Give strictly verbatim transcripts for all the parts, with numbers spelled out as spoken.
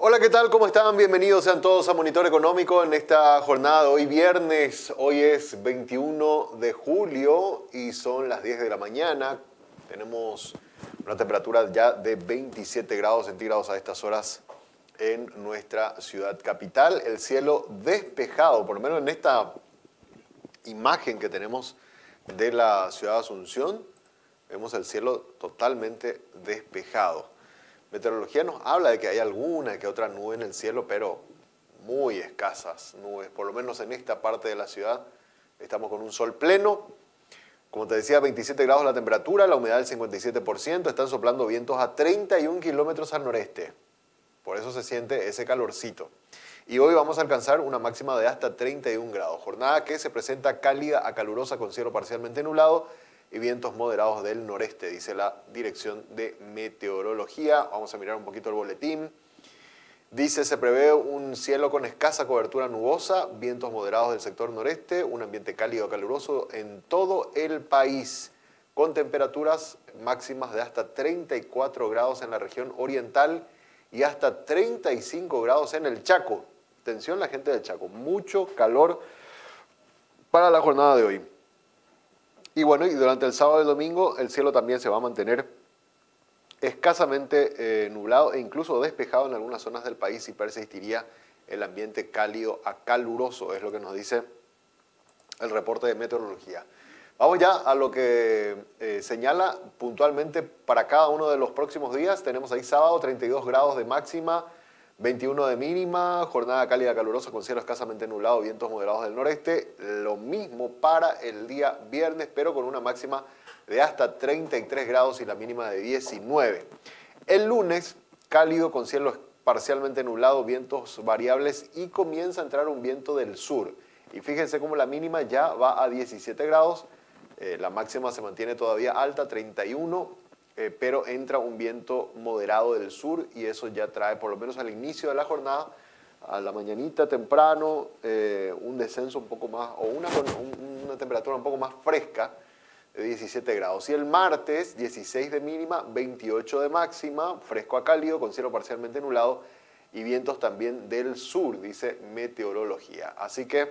Hola, ¿qué tal? ¿Cómo están? Bienvenidos sean todos a Monitor Económico en esta jornada de hoy viernes. Hoy es veintiuno de julio y son las diez de la mañana. Tenemos una temperatura ya de veintisiete grados centígrados a estas horas en nuestra ciudad capital. El cielo despejado, por lo menos en esta imagen que tenemos de la ciudad de Asunción, vemos el cielo totalmente despejado. Meteorología nos habla de que hay alguna que otra nube en el cielo, pero muy escasas nubes. Por lo menos en esta parte de la ciudad estamos con un sol pleno. Como te decía, veintisiete grados la temperatura, la humedad del cincuenta y siete por ciento. Están soplando vientos a treinta y un kilómetros al noreste. Por eso se siente ese calorcito. Y hoy vamos a alcanzar una máxima de hasta treinta y un grados. Jornada que se presenta cálida a calurosa con cielo parcialmente nublado y vientos moderados del noreste, dice la Dirección de Meteorología. Vamos a mirar un poquito el boletín. Dice, se prevé un cielo con escasa cobertura nubosa, vientos moderados del sector noreste, un ambiente cálido caluroso en todo el país, con temperaturas máximas de hasta treinta y cuatro grados en la región oriental y hasta treinta y cinco grados en el Chaco. Atención la gente del Chaco, mucho calor para la jornada de hoy. Y bueno, y durante el sábado y el domingo el cielo también se va a mantener escasamente eh, nublado e incluso despejado en algunas zonas del país y persistiría el ambiente cálido a caluroso, es lo que nos dice el reporte de meteorología. Vamos ya a lo que eh, señala puntualmente para cada uno de los próximos días. Tenemos ahí sábado treinta y dos grados de máxima, veintiuno de mínima, jornada cálida calurosa con cielo escasamente nublado, vientos moderados del noreste. Lo mismo para el día viernes, pero con una máxima de hasta treinta y tres grados y la mínima de diecinueve. El lunes, cálido con cielo parcialmente nublado, vientos variables y comienza a entrar un viento del sur. Y fíjense cómo la mínima ya va a diecisiete grados, eh, la máxima se mantiene todavía alta, treinta y uno. Eh, pero entra un viento moderado del sur y eso ya trae, por lo menos al inicio de la jornada, a la mañanita temprano, eh, un descenso un poco más, o una, una temperatura un poco más fresca, de diecisiete grados. Y el martes, dieciséis de mínima, veintiocho de máxima, fresco a cálido, con cielo parcialmente nublado y vientos también del sur, dice meteorología. Así que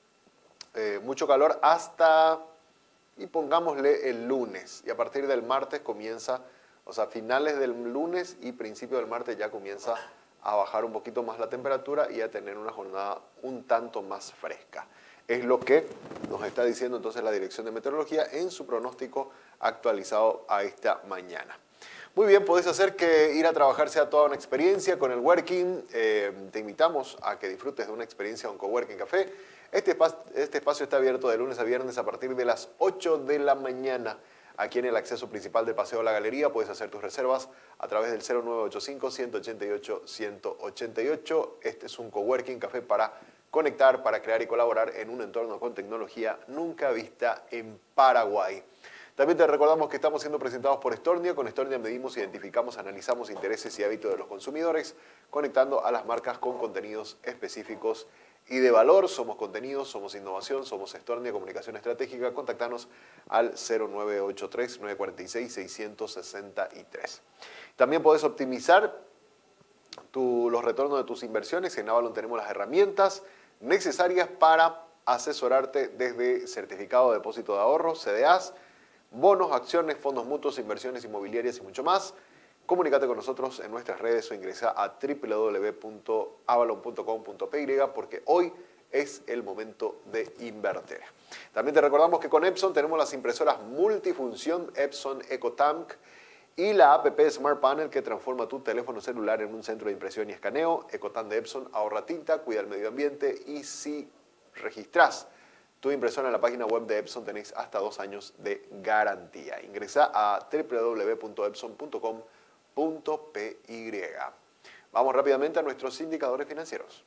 eh, mucho calor hasta... Y pongámosle el lunes, y a partir del martes comienza, o sea, finales del lunes y principio del martes ya comienza a bajar un poquito más la temperatura y a tener una jornada un tanto más fresca. Es lo que nos está diciendo entonces la Dirección de Meteorología en su pronóstico actualizado a esta mañana. Muy bien, podés hacer que ir a trabajar sea toda una experiencia con el Working. Eh, te invitamos a que disfrutes de una experiencia en Coworking Café. Este espacio, este espacio está abierto de lunes a viernes a partir de las ocho de la mañana. Aquí en el acceso principal del Paseo de la Galería puedes hacer tus reservas a través del cero nueve ocho cinco, uno ocho ocho, uno ocho ocho. Este es un Coworking Café para conectar, para crear y colaborar en un entorno con tecnología nunca vista en Paraguay. También te recordamos que estamos siendo presentados por Stornia. Con Stornia medimos, identificamos, analizamos intereses y hábitos de los consumidores, conectando a las marcas con contenidos específicos y de valor. Somos contenidos, somos innovación, somos Stornia Comunicación Estratégica. Contactanos al cero nueve ocho tres, nueve cuatro seis, seis seis tres. También podés optimizar tu, los retornos de tus inversiones. En Avalon tenemos las herramientas necesarias para asesorarte desde certificado de depósito de ahorro, C D As, bonos, acciones, fondos mutuos, inversiones inmobiliarias y mucho más. Comunícate con nosotros en nuestras redes o ingresa a doble u doble u doble u punto avalon punto com punto p y porque hoy es el momento de invertir. También te recordamos que con Epson tenemos las impresoras multifunción Epson EcoTank y la app Smart Panel que transforma tu teléfono celular en un centro de impresión y escaneo. EcoTank de Epson ahorra tinta, cuida el medio ambiente y si registras tu impresora en la página web de Epson tenés hasta dos años de garantía. Ingresa a doble u doble u doble u punto epson punto com punto p y. Vamos rápidamente a nuestros indicadores financieros.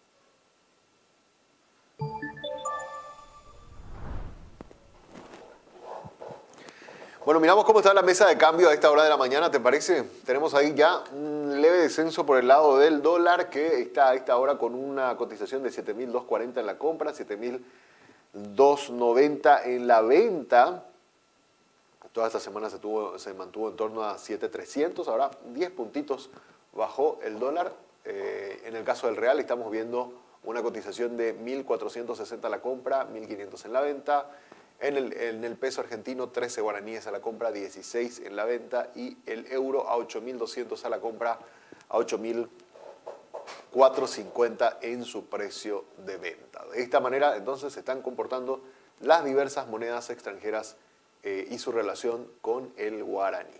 Bueno, miramos cómo está la mesa de cambio a esta hora de la mañana, ¿te parece? Tenemos ahí ya un leve descenso por el lado del dólar que está a esta hora con una cotización de siete mil doscientos cuarenta en la compra, siete mil doscientos noventa en la venta. Toda esta semana se, tuvo, se mantuvo en torno a siete mil trescientos, ahora diez puntitos bajó el dólar, Eh, en el caso del real estamos viendo una cotización de mil cuatrocientos sesenta a la compra, mil quinientos en la venta. En el, en el peso argentino, trece guaraníes a la compra, dieciséis en la venta. Y el euro a ocho mil doscientos a la compra, a ocho mil cuatrocientos cincuenta en su precio de venta. De esta manera, entonces, se están comportando las diversas monedas extranjeras eh, y su relación con el guaraní.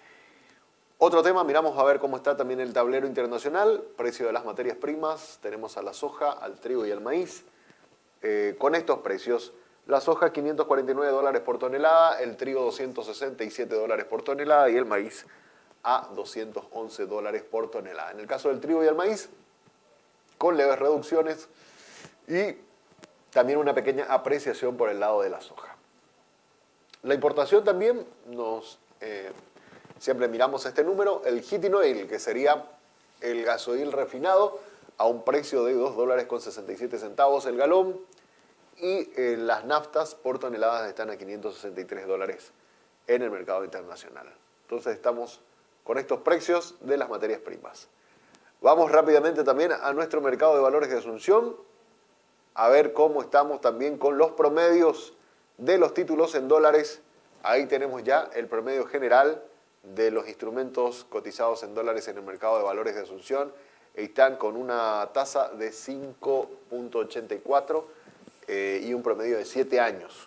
Otro tema, miramos a ver cómo está también el tablero internacional, precio de las materias primas, tenemos a la soja, al trigo y al maíz. Eh, con estos precios, la soja quinientos cuarenta y nueve dólares por tonelada, el trigo doscientos sesenta y siete dólares por tonelada y el maíz a doscientos once dólares por tonelada. En el caso del trigo y el maíz, con leves reducciones y también una pequeña apreciación por el lado de la soja. La importación también nos... Eh, Siempre miramos este número, el heating oil, que sería el gasoil refinado, a un precio de dos dólares con sesenta y siete centavos el galón. Y eh, las naftas por toneladas están a quinientos sesenta y tres dólares en el mercado internacional. Entonces estamos con estos precios de las materias primas. Vamos rápidamente también a nuestro mercado de valores de Asunción, a ver cómo estamos también con los promedios de los títulos en dólares. Ahí tenemos ya el promedio general de los instrumentos cotizados en dólares en el mercado de valores de Asunción. Están con una tasa de cinco punto ochenta y cuatro eh, y un promedio de siete años.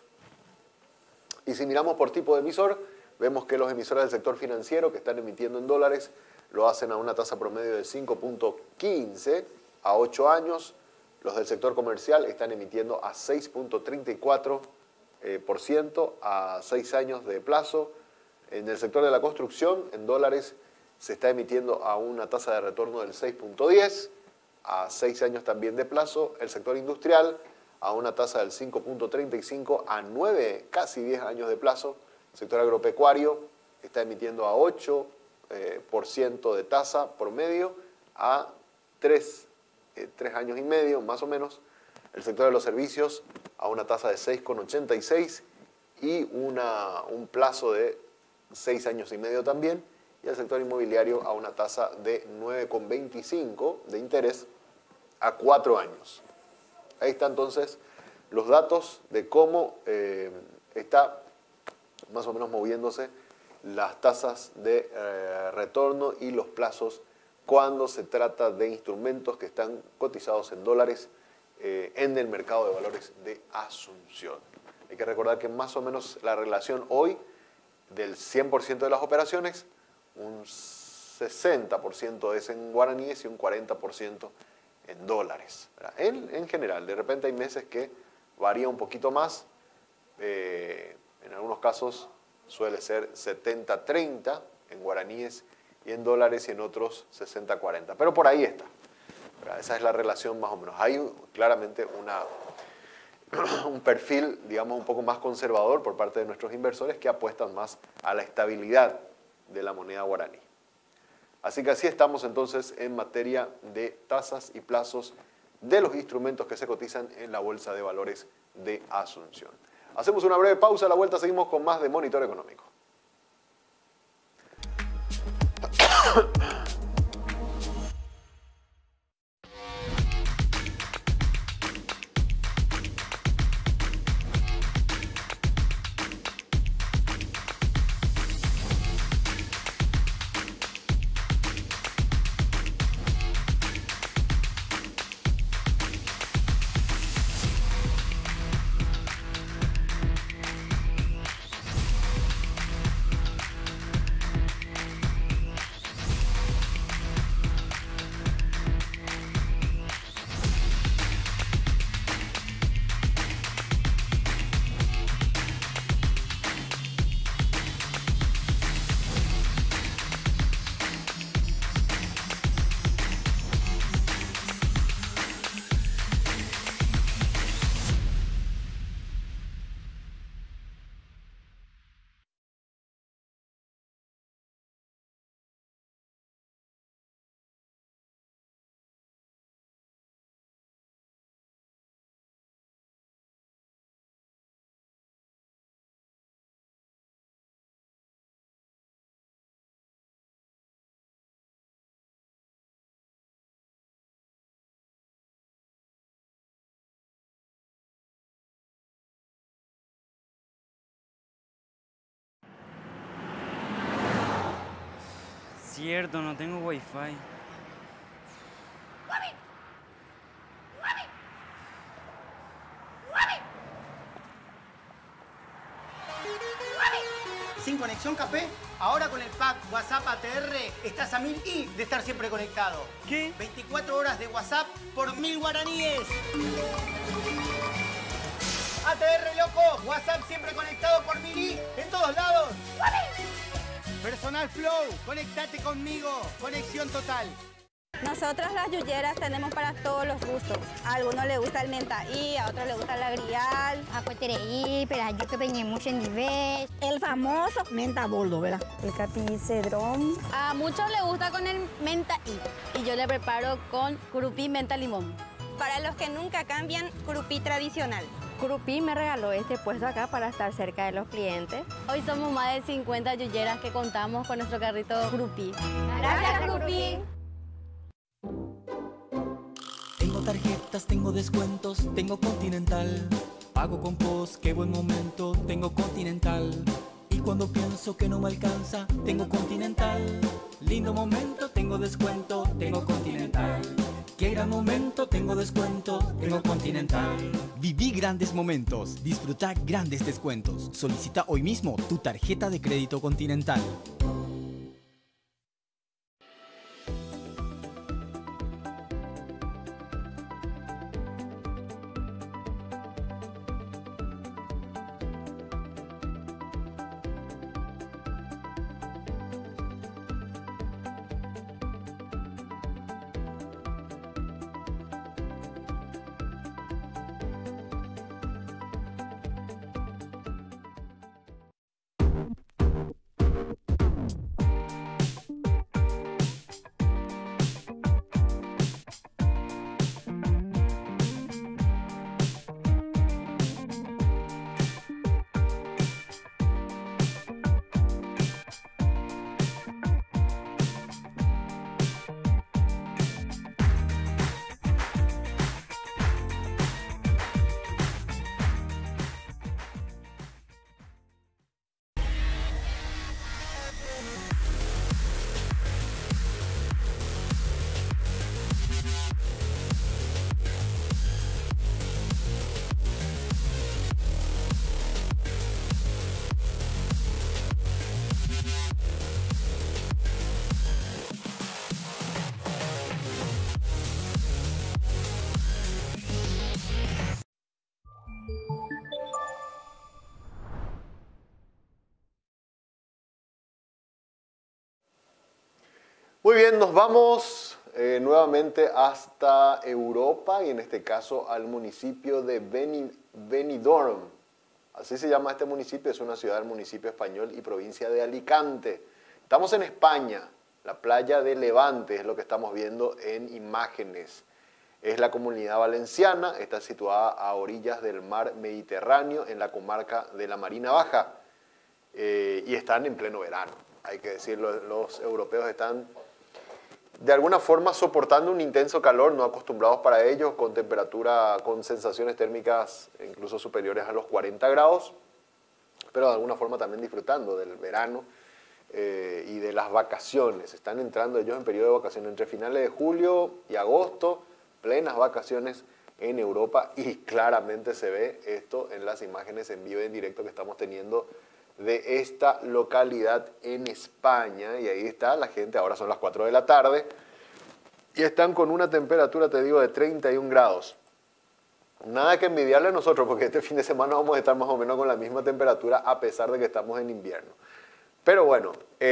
Y si miramos por tipo de emisor, vemos que los emisores del sector financiero que están emitiendo en dólares lo hacen a una tasa promedio de cinco punto quince a ocho años. Los del sector comercial están emitiendo a seis punto treinta y cuatro por ciento a seis años de plazo. En el sector de la construcción, en dólares, se está emitiendo a una tasa de retorno del seis punto diez, a seis años también de plazo. El sector industrial, a una tasa del cinco punto treinta y cinco, a nueve, casi diez años de plazo. El sector agropecuario está emitiendo a ocho por ciento de tasa promedio, a tres, eh, tres años y medio, más o menos. El sector de los servicios, a una tasa de seis punto ochenta y seis y una, un plazo de seis años y medio también, y el sector inmobiliario a una tasa de nueve punto veinticinco de interés a cuatro años. Ahí están entonces los datos de cómo eh, está más o menos moviéndose las tasas de eh, retorno y los plazos cuando se trata de instrumentos que están cotizados en dólares eh, en el mercado de valores de Asunción. Hay que recordar que más o menos la relación hoy del cien por ciento de las operaciones, un sesenta por ciento es en guaraníes y un cuarenta por ciento en dólares. En, en general, de repente hay meses que varía un poquito más, eh, en algunos casos suele ser setenta treinta en guaraníes y en dólares y en otros sesenta cuarenta, pero por ahí está. Esa es la relación más o menos. Hay claramente una... un perfil, digamos, un poco más conservador por parte de nuestros inversores que apuestan más a la estabilidad de la moneda guaraní. Así que así estamos entonces en materia de tasas y plazos de los instrumentos que se cotizan en la Bolsa de Valores de Asunción. Hacemos una breve pausa, a la vuelta seguimos con más de Monitor Económico. cierto, no tengo wifi. Sin conexión K P, ahora con el pack WhatsApp A T R estás a mil y de estar siempre conectado. ¿Qué? veinticuatro horas de WhatsApp por mil guaraníes. A T R, loco, WhatsApp siempre conectado por mil y en todos lados. Personal Flow, conéctate conmigo. Conexión total. Nosotros las yuyeras tenemos para todos los gustos. A algunos les gusta el mentaí, a otros les gusta la grial. Acuatereí, perayo que peñemos en nivel. El famoso menta boldo, ¿verdad? El capicedrón. A muchos les gusta con el mentaí y yo le preparo con curupí menta limón. Para los que nunca cambian, curupí tradicional. Curupí me regaló este puesto acá para estar cerca de los clientes. Hoy somos más de cincuenta yuyeras que contamos con nuestro carrito Curupí. Gracias, Curupí. Tengo tarjetas, tengo descuentos, tengo Continental. Pago con post, qué buen momento, tengo Continental. Y cuando pienso que no me alcanza, tengo Continental. Lindo momento, tengo descuento, tengo Continental. Qué gran momento, tengo descuento, tengo Continental. Viví grandes momentos, disfruta grandes descuentos. Solicita hoy mismo tu tarjeta de crédito Continental. Muy bien, nos vamos eh, nuevamente hasta Europa y en este caso al municipio de Beni, Benidorm. Así se llama este municipio, es una ciudad del municipio español y provincia de Alicante. Estamos en España, la playa de Levante es lo que estamos viendo en imágenes. Es la Comunidad Valenciana, está situada a orillas del mar Mediterráneo en la comarca de la Marina Baja eh, y están en pleno verano. Hay que decirlo, los europeos están de alguna forma soportando un intenso calor, no acostumbrados para ello, con temperatura, con sensaciones térmicas incluso superiores a los cuarenta grados, pero de alguna forma también disfrutando del verano eh, y de las vacaciones. Están entrando ellos en periodo de vacaciones entre finales de julio y agosto, plenas vacaciones en Europa, y claramente se ve esto en las imágenes en vivo y en directo que estamos teniendo de esta localidad en España. Y ahí está la gente, ahora son las cuatro de la tarde y están con una temperatura, te digo, de treinta y un grados. Nada que envidiarle a nosotros, porque este fin de semana vamos a estar más o menos con la misma temperatura a pesar de que estamos en invierno. Pero bueno,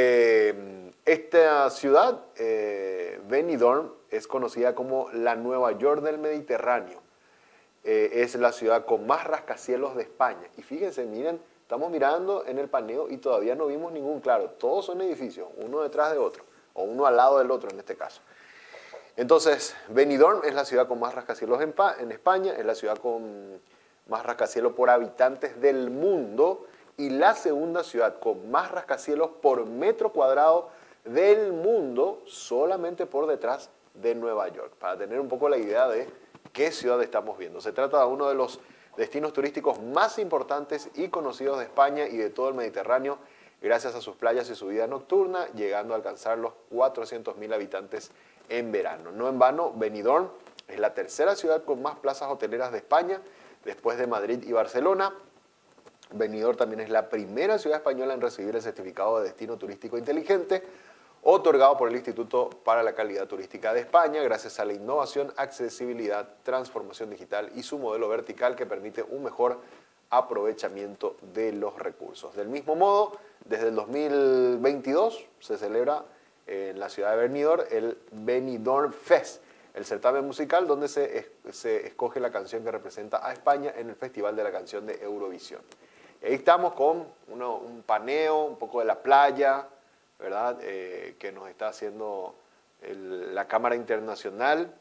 eh, esta ciudad, eh, Benidorm, es conocida como la Nueva York del Mediterráneo. Eh, es la ciudad con más rascacielos de España. Y fíjense, miren, estamos mirando en el paneo y todavía no vimos ningún claro. Todos son edificios, uno detrás de otro, o uno al lado del otro en este caso. Entonces, Benidorm es la ciudad con más rascacielos en, en España, es la ciudad con más rascacielos por habitantes del mundo y la segunda ciudad con más rascacielos por metro cuadrado del mundo, solamente por detrás de Nueva York, para tener un poco la idea de qué ciudad estamos viendo. Se trata de uno de los destinos turísticos más importantes y conocidos de España y de todo el Mediterráneo gracias a sus playas y su vida nocturna, llegando a alcanzar los cuatrocientos mil habitantes en verano. No en vano, Benidorm es la tercera ciudad con más plazas hoteleras de España, después de Madrid y Barcelona. Benidorm también es la primera ciudad española en recibir el certificado de destino turístico inteligente, otorgado por el Instituto para la Calidad Turística de España, gracias a la innovación, accesibilidad, transformación digital y su modelo vertical que permite un mejor aprovechamiento de los recursos. Del mismo modo, desde el dos mil veintidós se celebra en la ciudad de Benidorm el Benidorm Fest, el certamen musical donde se, se escoge la canción que representa a España en el Festival de la Canción de Eurovisión. Y ahí estamos con uno, un paneo, un poco de la playa, ¿verdad? Eh, que nos está haciendo el, la Cámara Internacional.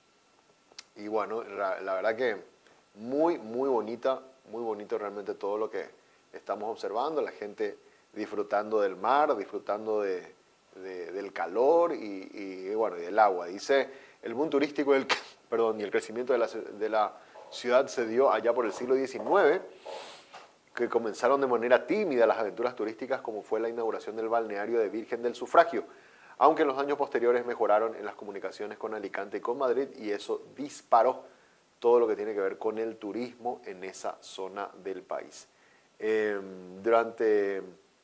Y bueno, la, la verdad que muy, muy bonita, muy bonito realmente todo lo que estamos observando, la gente disfrutando del mar, disfrutando de, de, del calor y, y, bueno, y del agua. Dice, el boom turístico el, perdón, y el crecimiento de la, de la ciudad se dio allá por el siglo diecinueve, que comenzaron de manera tímida las aventuras turísticas, como fue la inauguración del balneario de Virgen del Sufragio, aunque en los años posteriores mejoraron en las comunicaciones con Alicante y con Madrid, y eso disparó todo lo que tiene que ver con el turismo en esa zona del país. Eh, durante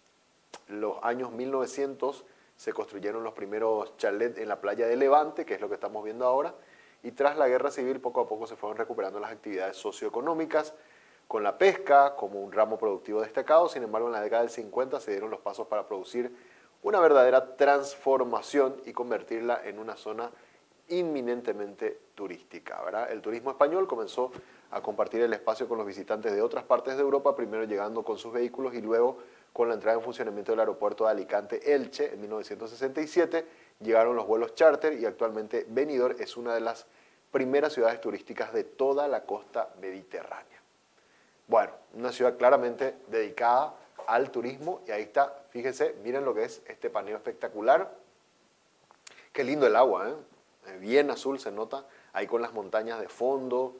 los años mil novecientos se construyeron los primeros chalets en la playa de Levante, que es lo que estamos viendo ahora, y tras la guerra civil poco a poco se fueron recuperando las actividades socioeconómicas, con la pesca como un ramo productivo destacado. Sin embargo, en la década del cincuenta se dieron los pasos para producir una verdadera transformación y convertirla en una zona inminentemente turística, ¿verdad? El turismo español comenzó a compartir el espacio con los visitantes de otras partes de Europa, primero llegando con sus vehículos y luego con la entrada en funcionamiento del aeropuerto de Alicante-Elche en mil novecientos sesenta y siete, llegaron los vuelos charter y actualmente Benidorm es una de las primeras ciudades turísticas de toda la costa mediterránea. Bueno, una ciudad claramente dedicada al turismo y ahí está, fíjense, miren lo que es este paneo espectacular. Qué lindo el agua, ¿eh? Bien azul se nota, ahí con las montañas de fondo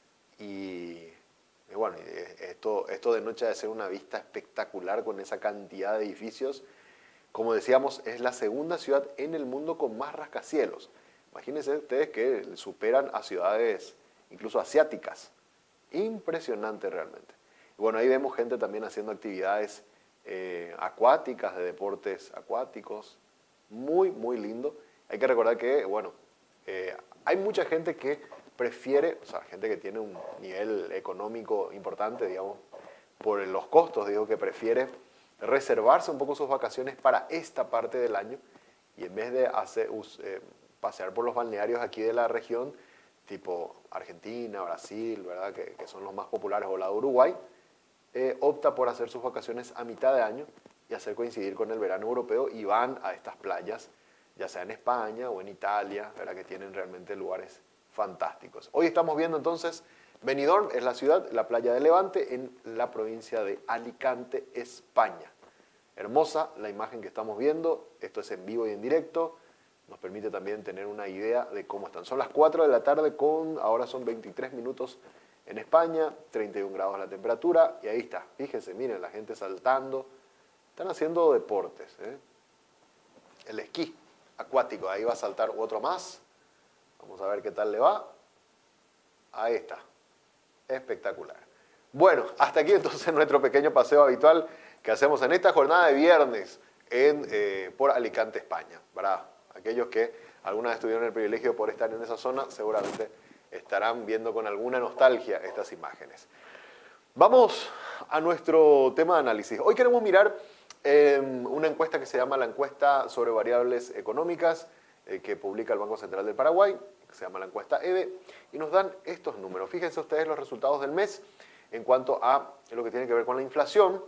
y, y bueno, esto, esto de noche debe ser una vista espectacular con esa cantidad de edificios. Como decíamos, es la segunda ciudad en el mundo con más rascacielos. Imagínense ustedes que superan a ciudades incluso asiáticas. Impresionante realmente. Y bueno, ahí vemos gente también haciendo actividades eh, acuáticas, de deportes acuáticos. Muy, muy lindo. Hay que recordar que, bueno, eh, hay mucha gente que prefiere, o sea, gente que tiene un nivel económico importante, digamos, por los costos, digo, que prefiere reservarse un poco sus vacaciones para esta parte del año y en vez de hacer, eh, pasear por los balnearios aquí de la región, tipo Argentina, Brasil, ¿verdad? Que, que son los más populares, o la de Uruguay, eh, opta por hacer sus vacaciones a mitad de año y hacer coincidir con el verano europeo y van a estas playas, ya sea en España o en Italia, ¿verdad? Que tienen realmente lugares fantásticos. Hoy estamos viendo entonces Benidorm, es la ciudad, la playa de Levante, en la provincia de Alicante, España. Hermosa la imagen que estamos viendo, esto es en vivo y en directo. Nos permite también tener una idea de cómo están. Son las cuatro de la tarde, con, ahora son veintitrés minutos en España, treinta y un grados la temperatura, y ahí está. Fíjense, miren, la gente saltando. Están haciendo deportes, ¿eh? El esquí acuático, ahí va a saltar otro más. Vamos a ver qué tal le va. Ahí está. Espectacular. Bueno, hasta aquí entonces nuestro pequeño paseo habitual que hacemos en esta jornada de viernes en, eh, por Alicante, España, ¿verdad? Aquellos que alguna vez tuvieron el privilegio por estar en esa zona seguramente estarán viendo con alguna nostalgia estas imágenes. Vamos a nuestro tema de análisis. Hoy queremos mirar eh, una encuesta que se llama la encuesta sobre variables económicas eh, que publica el Banco Central del Paraguay, que se llama la encuesta E B E, y nos dan estos números. Fíjense ustedes los resultados del mes en cuanto a lo que tiene que ver con la inflación.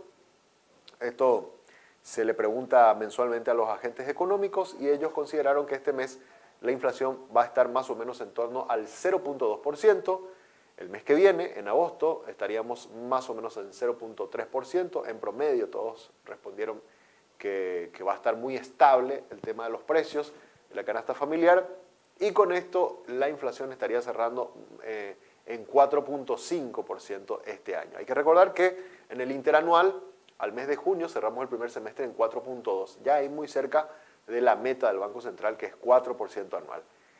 Esto se le pregunta mensualmente a los agentes económicos y ellos consideraron que este mes la inflación va a estar más o menos en torno al cero punto dos por ciento. El mes que viene, en agosto, estaríamos más o menos en cero punto tres por ciento. En promedio, todos respondieron que, que va a estar muy estable el tema de los precios de la canasta familiar. Y con esto la inflación estaría cerrando eh, en cuatro punto cinco por ciento este año. Hay que recordar que en el interanual al mes de junio cerramos el primer semestre en cuatro punto dos, ya ahí muy cerca de la meta del Banco Central, que es cuatro por ciento anual.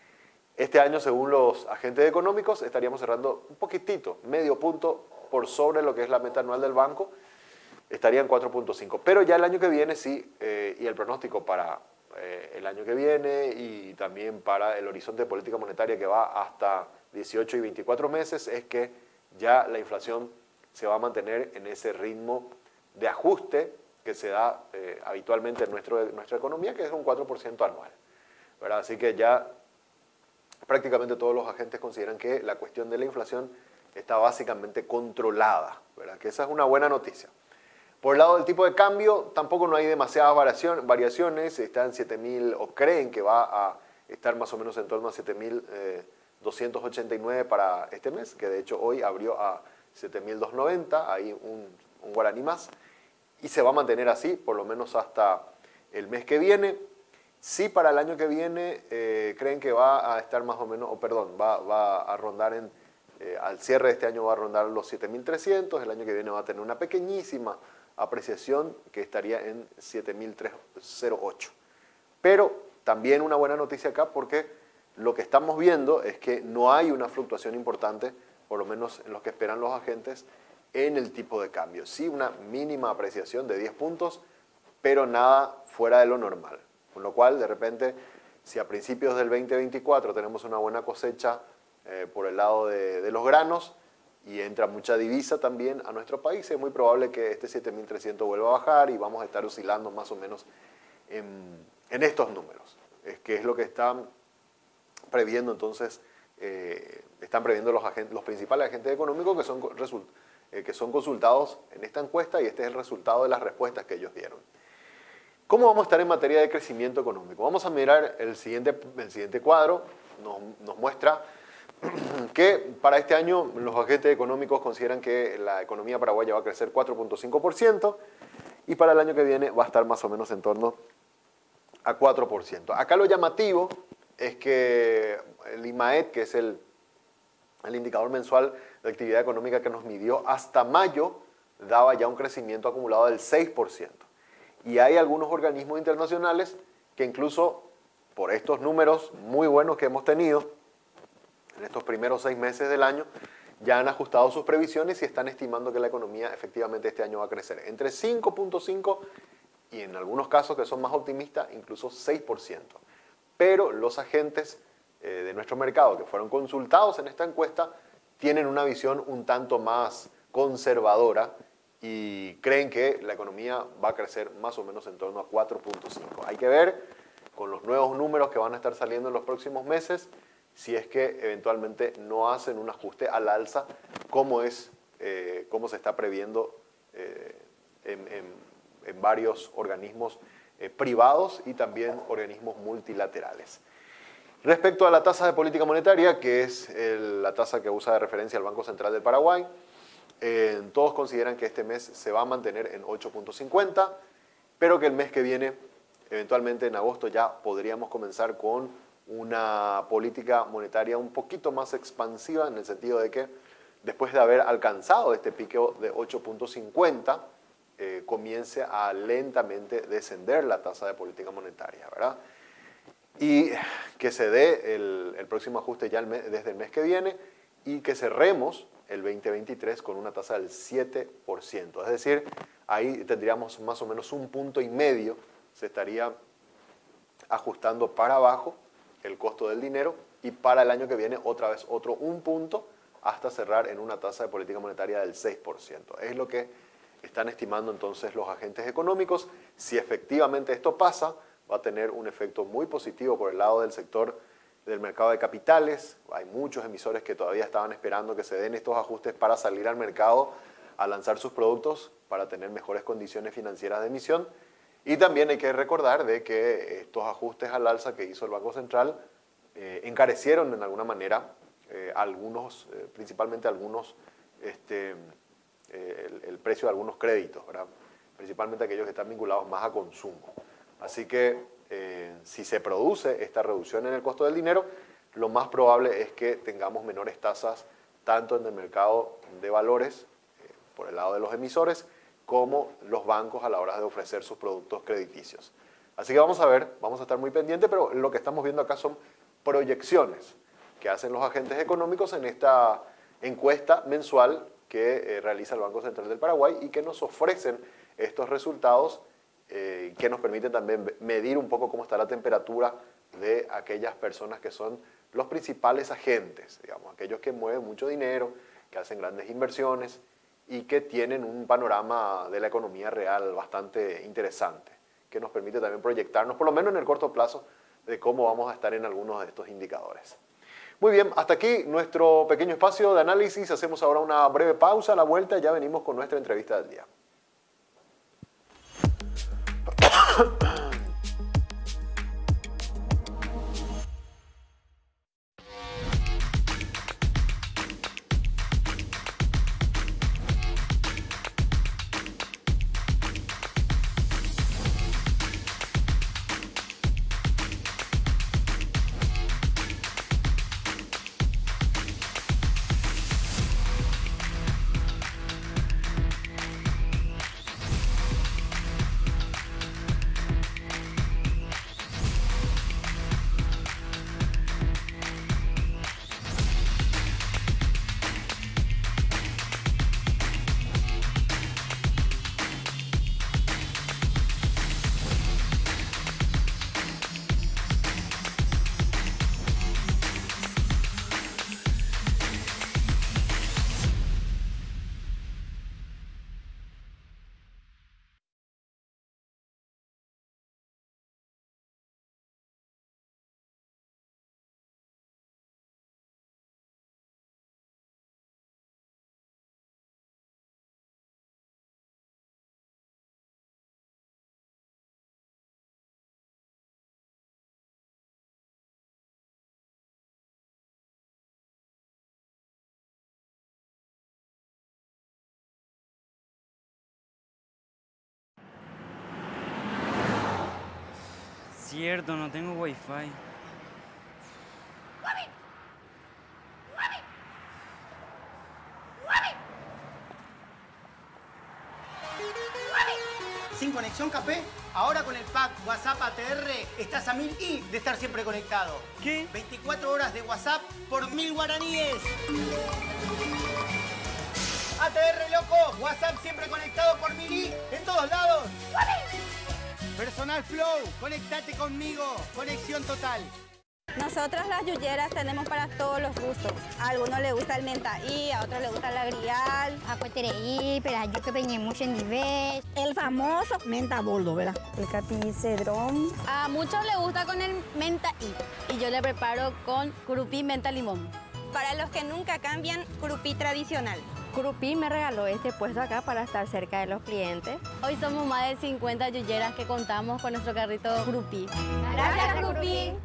Este año, según los agentes económicos, estaríamos cerrando un poquitito, medio punto por sobre lo que es la meta anual del banco, estaría en cuatro punto cinco. Pero ya el año que viene sí, eh, y el pronóstico para eh, el año que viene y también para el horizonte de política monetaria que va hasta dieciocho y veinticuatro meses, es que ya la inflación se va a mantener en ese ritmo de ajuste que se da eh, habitualmente en nuestro, nuestra economía, que es un cuatro por ciento anual, ¿verdad? Así que ya prácticamente todos los agentes consideran que la cuestión de la inflación está básicamente controlada, ¿verdad? Que esa es una buena noticia. Por el lado del tipo de cambio, tampoco no hay demasiadas variación, variaciones, está en siete mil, o creen que va a estar más o menos en torno a siete mil doscientos ochenta y nueve para este mes, que de hecho hoy abrió a siete mil doscientos noventa, ahí un, un guaraní más, y se va a mantener así por lo menos hasta el mes que viene. Sí, para el año que viene eh, creen que va a estar más o menos, o perdón, va, va a rondar en, eh, al cierre de este año va a rondar los siete mil trescientos, el año que viene va a tener una pequeñísima apreciación que estaría en siete mil trescientos ocho. Pero también una buena noticia acá, porque lo que estamos viendo es que no hay una fluctuación importante, por lo menos en lo que esperan los agentes, en el tipo de cambio. Sí, una mínima apreciación de diez puntos, pero nada fuera de lo normal. Con lo cual, de repente, si a principios del veinte veinticuatro tenemos una buena cosecha eh, por el lado de, de los granos y entra mucha divisa también a nuestro país, es muy probable que este siete mil trescientos vuelva a bajar y vamos a estar oscilando más o menos en, en estos números, es que es lo que están previendo entonces, eh, están previendo los, agentes, los principales agentes económicos que son, result, eh, que son consultados en esta encuesta, y este es el resultado de las respuestas que ellos dieron. ¿Cómo vamos a estar en materia de crecimiento económico? Vamos a mirar el siguiente, el siguiente cuadro, nos, nos muestra que para este año los agentes económicos consideran que la economía paraguaya va a crecer cuatro punto cinco por ciento y para el año que viene va a estar más o menos en torno a cuatro por ciento. Acá lo llamativo es que el IMAET, que es el, el indicador mensual de actividad económica que nos midió hasta mayo, daba ya un crecimiento acumulado del seis por ciento. Y hay algunos organismos internacionales que incluso por estos números muy buenos que hemos tenido en estos primeros seis meses del año, ya han ajustado sus previsiones y están estimando que la economía efectivamente este año va a crecer entre cinco punto cinco y en algunos casos que son más optimistas, incluso seis por ciento. Pero los agentes eh, de nuestro mercado que fueron consultados en esta encuesta tienen una visión un tanto más conservadora y creen que la economía va a crecer más o menos en torno a cuatro punto cinco. Hay que ver con los nuevos números que van a estar saliendo en los próximos meses si es que eventualmente no hacen un ajuste al alza como, es, eh, como se está previendo eh, en, en, en varios organismos eh, privados y también organismos multilaterales. Respecto a la tasa de política monetaria, que es el, la tasa que usa de referencia el Banco Central del Paraguay, eh, todos consideran que este mes se va a mantener en ocho punto cincuenta, pero que el mes que viene, eventualmente en agosto, ya podríamos comenzar con una política monetaria un poquito más expansiva, en el sentido de que después de haber alcanzado este pico de ocho punto cincuenta, eh, comience a lentamente descender la tasa de política monetaria, ¿verdad? Y que se dé el, el próximo ajuste ya el mes, desde el mes que viene, y que cerremos el veinte veintitrés con una tasa del siete por ciento. Es decir, ahí tendríamos más o menos un punto y medio, se estaría ajustando para abajo el costo del dinero, y para el año que viene otra vez otro un punto hasta cerrar en una tasa de política monetaria del seis por ciento. Es lo que están estimando entonces los agentes económicos. Si efectivamente esto pasa, va a tener un efecto muy positivo por el lado del sector del mercado de capitales. Hay muchos emisores que todavía estaban esperando que se den estos ajustes para salir al mercado a lanzar sus productos para tener mejores condiciones financieras de emisión. Y también hay que recordar de que estos ajustes al alza que hizo el Banco Central eh, encarecieron en alguna manera eh, algunos, eh, principalmente algunos, este, eh, el, el precio de algunos créditos, ¿verdad? Principalmente aquellos que están vinculados más a consumo. Así que eh, si se produce esta reducción en el costo del dinero, lo más probable es que tengamos menores tasas tanto en el mercado de valores, eh, por el lado de los emisores, como los bancos a la hora de ofrecer sus productos crediticios. Así que vamos a ver, vamos a estar muy pendientes, pero lo que estamos viendo acá son proyecciones que hacen los agentes económicos en esta encuesta mensual que eh, realiza el Banco Central del Paraguay y que nos ofrecen estos resultados eh, que nos permiten también medir un poco cómo está la temperatura de aquellas personas que son los principales agentes, digamos, aquellos que mueven mucho dinero, que hacen grandes inversiones y que tienen un panorama de la economía real bastante interesante, que nos permite también proyectarnos, por lo menos en el corto plazo, de cómo vamos a estar en algunos de estos indicadores. Muy bien, hasta aquí nuestro pequeño espacio de análisis. Hacemos ahora una breve pausa. A la vuelta ya venimos con nuestra entrevista del día. Cierto, no tengo wifi. Sin conexión Café, ahora con el pack WhatsApp A T R estás a mil y de estar siempre conectado. ¿Qué? veinticuatro horas de WhatsApp por mil guaraníes. A T R, loco, WhatsApp siempre conectado por mil y en todos lados. Personal Flow, conectate conmigo, conexión total. Nosotros las yuyeras tenemos para todos los gustos. A algunos les gusta el mentaí, a otros les gusta la grial. Aku tereí, perayo que peñemos en dives. El famoso menta boldo, ¿verdad? El capicedrón. A muchos les gusta con el mentaí y yo le preparo con curupí menta limón. Para los que nunca cambian, curupí tradicional. Curupí me regaló este puesto acá para estar cerca de los clientes. Hoy somos más de cincuenta yuyeras que contamos con nuestro carrito Curupí. Gracias, Curupí.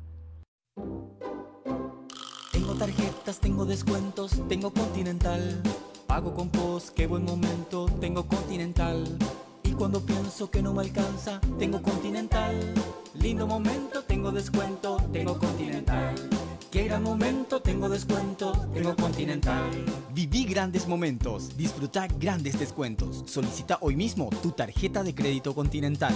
Tengo tarjetas, tengo descuentos, tengo Continental. Pago con post, qué buen momento, tengo Continental. Y cuando pienso que no me alcanza, tengo Continental. Lindo momento, tengo descuento, tengo Continental. Qué gran momento, tengo descuento, tengo Continental. Viví grandes momentos, disfruta grandes descuentos. Solicita hoy mismo tu tarjeta de crédito Continental.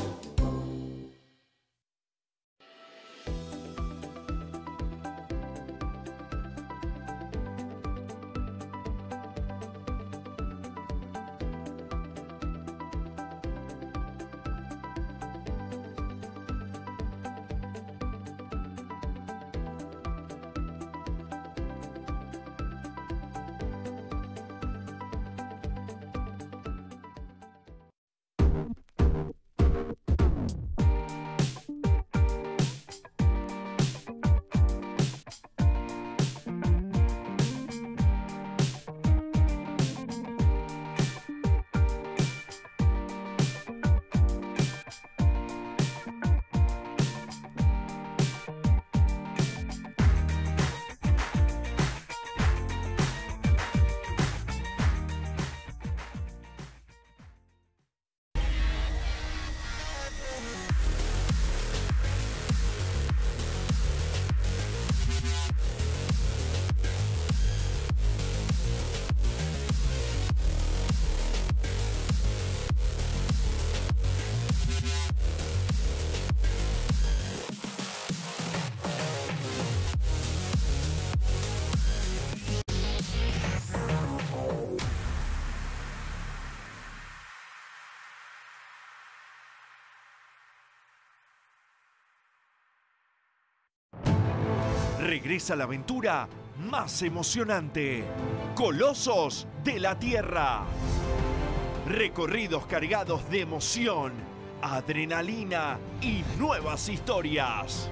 Regresa la aventura más emocionante. Colosos de la Tierra. Recorridos cargados de emoción, adrenalina y nuevas historias.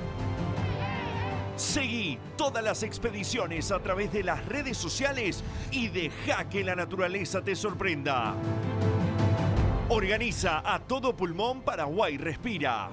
Seguí todas las expediciones a través de las redes sociales y deja que la naturaleza te sorprenda. Organiza a todo pulmón Paraguay Respira.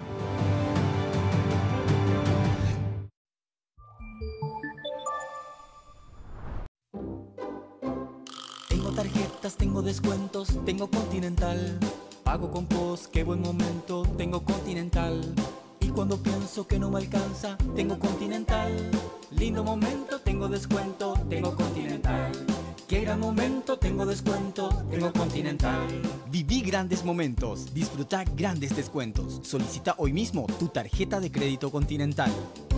Tengo tarjetas, tengo descuentos, tengo Continental. Pago con post, qué buen momento, tengo Continental. Y cuando pienso que no me alcanza, tengo Continental. Lindo momento, tengo descuento, tengo Continental. Qué gran momento, tengo descuento, tengo Continental. Viví grandes momentos, disfruta grandes descuentos. Solicita hoy mismo tu tarjeta de crédito Continental.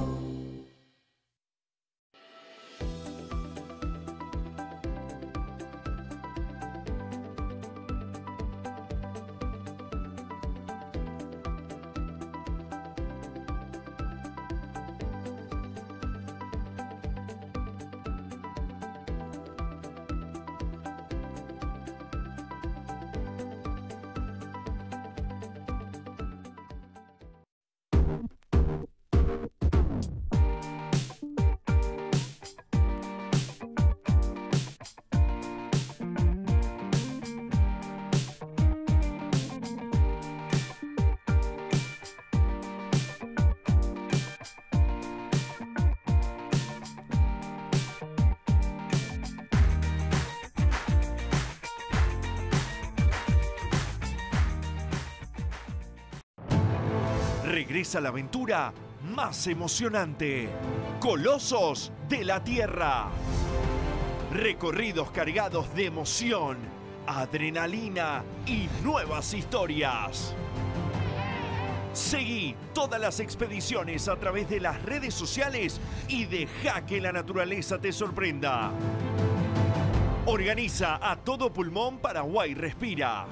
Regresa la aventura más emocionante. Colosos de la Tierra. Recorridos cargados de emoción, adrenalina y nuevas historias. Seguí todas las expediciones a través de las redes sociales y deja que la naturaleza te sorprenda. Organiza a todo pulmón Paraguay Respira.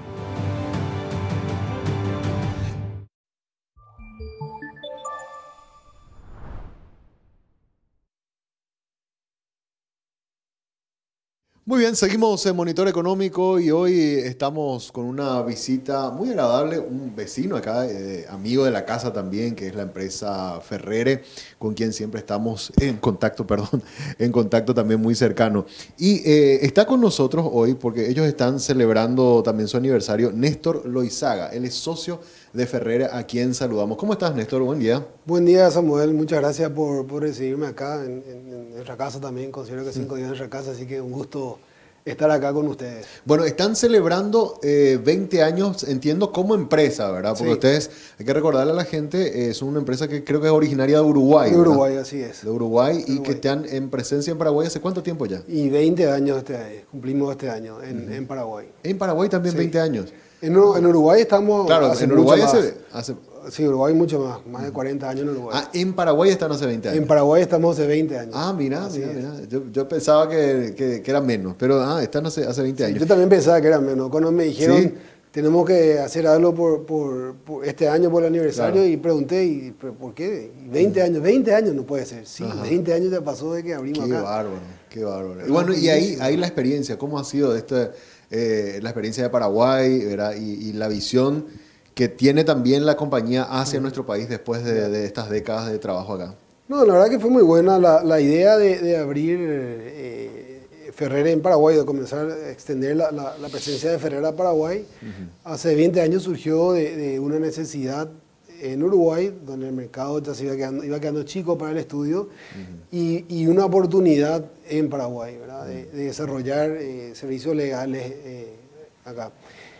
Muy bien, seguimos en Monitor Económico y hoy estamos con una visita muy agradable, un vecino acá, eh, amigo de la casa también, que es la empresa Ferrere, con quien siempre estamos en contacto, perdón, en contacto también muy cercano. Y eh, está con nosotros hoy porque ellos están celebrando también su aniversario, Néstor Loizaga, él es socio de Ferrere, a quien saludamos. ¿Cómo estás, Néstor? Buen día. Buen día, Samuel. Muchas gracias por, por recibirme acá en, en, en nuestra casa también. Considero que cinco días en nuestra casa, así que un gusto estar acá con ustedes. Bueno, están celebrando eh, veinte años, entiendo, como empresa, ¿verdad? Porque sí. Ustedes, hay que recordarle a la gente, eh, son una empresa que creo que es originaria de Uruguay. De Uruguay, ¿verdad? Así es. De Uruguay, de y Uruguay. Que están en presencia en Paraguay ¿hace cuánto tiempo ya? Y veinte años este año, cumplimos este año en, uh-huh. en Paraguay. En Paraguay también sí. veinte años. En, en Uruguay estamos claro, hace en Uruguay mucho hace, hace... Sí, Uruguay mucho más, más de cuarenta años en Uruguay. Ah, en Paraguay están hace veinte años. En Paraguay estamos hace veinte años. Ah, mira, Así mira, mira. Yo, yo pensaba que, que, que eran menos, pero ah, están hace, hace veinte años. Sí, yo también pensaba que eran menos. Cuando me dijeron, ¿sí? tenemos que hacer algo por, por, por este año, por el aniversario, claro. y pregunté, ¿y por qué? veinte años, veinte años no puede ser. Sí, Ajá. veinte años ya pasó de que abrimos qué acá. Bárbaro, qué bárbaro. Y bueno, y ahí, ahí la experiencia, ¿cómo ha sido este, eh, la experiencia de Paraguay, ¿verdad? Y, y la visión que tiene también la compañía hacia uh-huh. nuestro país después de, de estas décadas de trabajo acá? No, la verdad que fue muy buena la, la idea de, de abrir eh, Ferrere en Paraguay, de comenzar a extender la, la, la presencia de Ferrere a Paraguay. Uh-huh. Hace veinte años surgió de, de una necesidad en Uruguay, donde el mercado ya se iba quedando, iba quedando chico para el estudio, uh-huh. y, y una oportunidad en Paraguay, ¿verdad? Uh-huh. de, de desarrollar eh, servicios legales eh, acá.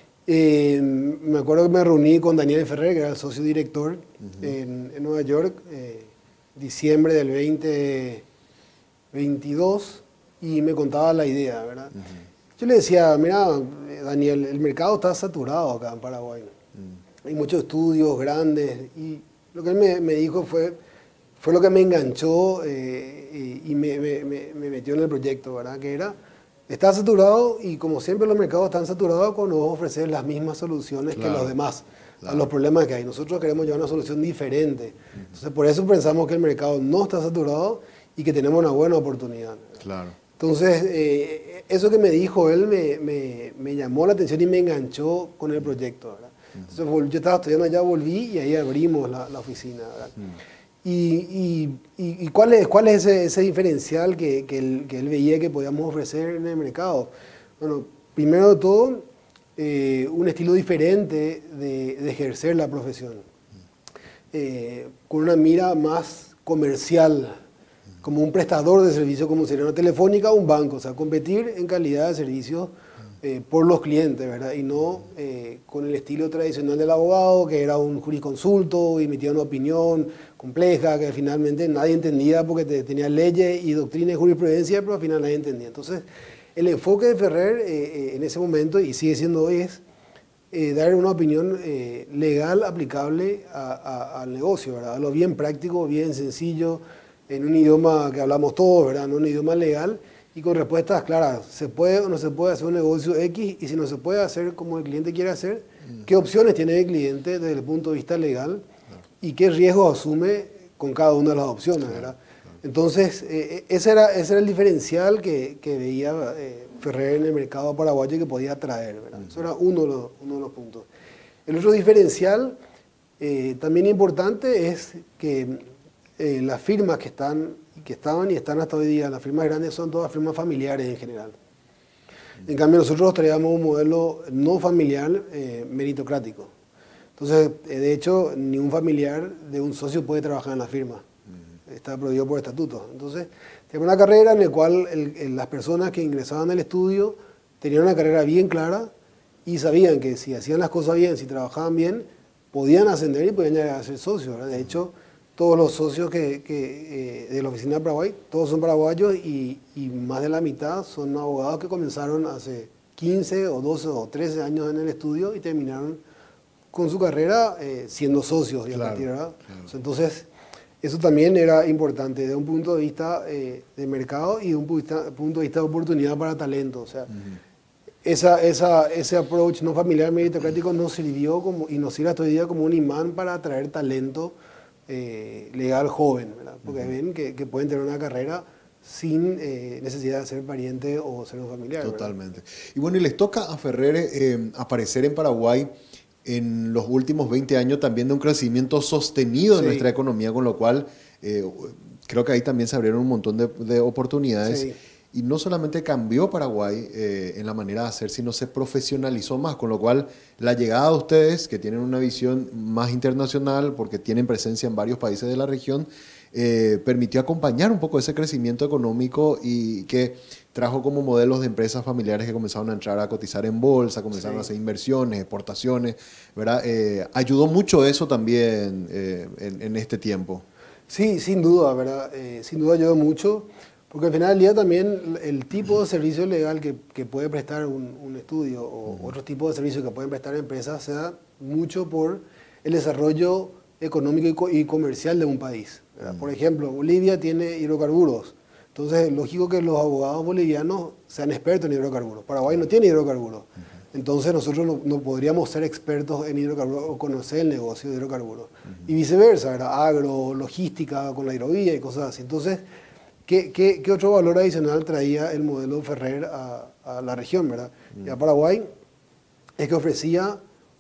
Eh, me acuerdo que me reuní con Daniel Ferrer, que era el socio director uh-huh. en, en Nueva York, eh, diciembre del veinte veintidós, y me contaba la idea, ¿verdad? Uh-huh. Yo le decía, mira, Daniel, el mercado está saturado acá en Paraguay. Uh-huh. Hay muchos estudios grandes, y lo que él me, me dijo fue, fue lo que me enganchó eh, y, y me, me, me metió en el proyecto, ¿verdad? Que era... Está saturado, y como siempre los mercados están saturados cuando vos ofrecer las mismas soluciones claro, que los demás claro. a los problemas que hay. Nosotros queremos llevar una solución diferente. Uh-huh. Entonces por eso pensamos que el mercado no está saturado y que tenemos una buena oportunidad. Claro. Entonces, eh, eso que me dijo él me, me, me llamó la atención y me enganchó con el proyecto, ¿verdad? Entonces, yo estaba estudiando allá, volví y ahí abrimos la, la oficina, ¿verdad? Mm. Y, y, y, ¿Y cuál es, cuál es ese, ese diferencial que, que, él, que él veía que podíamos ofrecer en el mercado? Bueno, primero de todo, eh, un estilo diferente de, de ejercer la profesión, eh, con una mira más comercial, como un prestador de servicios, como sería una telefónica o un banco, o sea, competir en calidad de servicios eh, por los clientes, ¿verdad? Y no eh, con el estilo tradicional del abogado, que era un jurisconsulto y emitía una opinión compleja que finalmente nadie entendía porque te, tenía leyes y doctrina y jurisprudencia, pero al final nadie entendía. Entonces, el enfoque de Ferrer eh, eh, en ese momento, y sigue siendo hoy, es eh, dar una opinión eh, legal aplicable a, a, al negocio, ¿verdad? A lo bien práctico, bien sencillo, en un idioma que hablamos todos, ¿verdad? En un idioma legal y con respuestas claras. ¿Se puede o no se puede hacer un negocio X? Y si no se puede hacer como el cliente quiere hacer, ¿qué opciones tiene el cliente desde el punto de vista legal? ¿Y qué riesgos asume con cada una de las opciones, ¿verdad? Entonces, eh, ese, era, ese era el diferencial que, que veía eh, Ferrer en el mercado paraguayo y que podía traer, ¿verdad? Eso era uno de los, uno de los puntos. El otro diferencial eh, también importante es que Eh, las firmas que, están, que estaban y están hasta hoy día, las firmas grandes son todas firmas familiares en general. En cambio nosotros traíamos un modelo no familiar eh, meritocrático. Entonces, eh, de hecho, ningún familiar de un socio puede trabajar en la firma. Está prohibido por estatuto. Entonces, tenemos una carrera en la cual el, el, las personas que ingresaban al estudio tenían una carrera bien clara y sabían que si hacían las cosas bien, si trabajaban bien, podían ascender y podían llegar a ser socios, ¿verdad? De hecho, todos los socios que, que, eh, de la oficina de Paraguay, todos son paraguayos y, y más de la mitad son abogados que comenzaron hace quince o doce o trece años en el estudio y terminaron con su carrera eh, siendo socios. Y claro, a partir, ¿verdad? Claro. Entonces, eso también era importante desde un punto de vista eh, de mercado y de un punto de vista de oportunidad para talento. O sea, uh-huh. esa, esa, ese approach no familiar meritocrático nos sirvió como, y nos sirve hasta hoy día como un imán para atraer talento Eh, legal joven, ¿verdad? Porque uh-huh. ven que, que pueden tener una carrera sin eh, necesidad de ser pariente o ser un familiar. Totalmente. ¿Verdad? Y bueno, y les toca a Ferrer eh, aparecer en Paraguay en los últimos veinte años también de un crecimiento sostenido sí. de nuestra economía, con lo cual eh, creo que ahí también se abrieron un montón de, de oportunidades. Sí. Y no solamente cambió Paraguay eh, en la manera de hacer, sino se profesionalizó más, con lo cual la llegada de ustedes, que tienen una visión más internacional, porque tienen presencia en varios países de la región, eh, permitió acompañar un poco ese crecimiento económico y que trajo como modelos de empresas familiares que comenzaron a entrar a cotizar en bolsa, comenzaron sí. a hacer inversiones, exportaciones, ¿verdad? Eh, ayudó mucho eso también eh, en, en este tiempo. Sí, sin duda, ¿verdad? Eh, sin duda ayudó mucho. Porque al final del día también el tipo de servicio legal que, que puede prestar un, un estudio o uh-huh. otro tipo de servicio que pueden prestar empresas se da mucho por el desarrollo económico y, co y comercial de un país. Uh-huh. Por ejemplo, Bolivia tiene hidrocarburos. Entonces es lógico que los abogados bolivianos sean expertos en hidrocarburos. Paraguay no tiene hidrocarburos. Uh-huh. Entonces nosotros no, no podríamos ser expertos en hidrocarburos o conocer el negocio de hidrocarburos. Uh-huh. Y viceversa, ¿verdad? Agro, logística con la hidrovía y cosas así. Entonces, ¿Qué, qué, ¿Qué otro valor adicional traía el modelo Ferrer a, a la región, verdad? Mm. Y a Paraguay es que ofrecía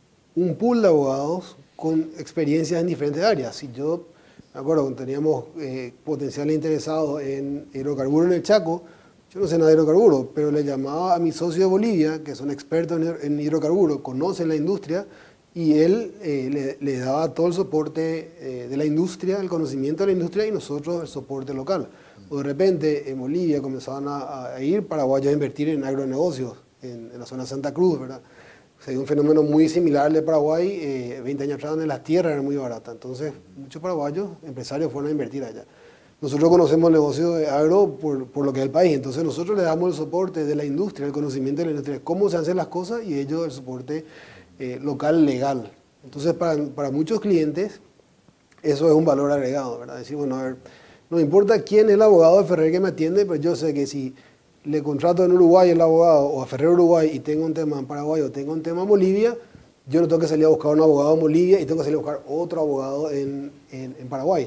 un pool de abogados con experiencias en diferentes áreas. Si yo, me acuerdo, cuando teníamos eh, potenciales interesados en hidrocarburos en el Chaco, yo no sé nada de hidrocarburos, pero le llamaba a mi socio de Bolivia, que son expertos en, en hidrocarburos, conocen la industria, y él eh, le, le daba todo el soporte eh, de la industria, el conocimiento de la industria, y nosotros el soporte local. O de repente en Bolivia comenzaban a, a ir paraguayos a invertir en agronegocios, en, en la zona de Santa Cruz, ¿verdad? Se dio un fenómeno muy similar al de Paraguay, eh, veinte años atrás, donde las tierras eran muy baratas. Entonces, muchos paraguayos, empresarios, fueron a invertir allá. Nosotros conocemos el negocio de agro por, por lo que es el país, entonces nosotros le damos el soporte de la industria, el conocimiento de la industria, cómo se hacen las cosas, y ellos el soporte eh, local, legal. Entonces, para, para muchos clientes, eso es un valor agregado, ¿verdad? Decir, bueno, a ver, no importa quién es el abogado de Ferrer que me atiende, pero yo sé que si le contrato en Uruguay el abogado o a Ferrer Uruguay y tengo un tema en Paraguay o tengo un tema en Bolivia, yo no tengo que salir a buscar un abogado en Bolivia y tengo que salir a buscar otro abogado en, en, en Paraguay.